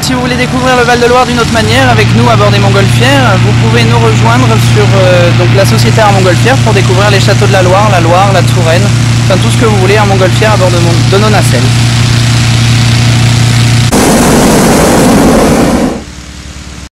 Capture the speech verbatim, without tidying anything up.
si vous voulez découvrir le Val-de-Loire d'une autre manière avec nous à bord des Montgolfières, vous pouvez nous rejoindre sur euh, donc, la sociétaire à Montgolfière pour découvrir les châteaux de la Loire, la Loire, la Touraine, enfin tout ce que vous voulez à Montgolfière à bord de, de nos nacelles.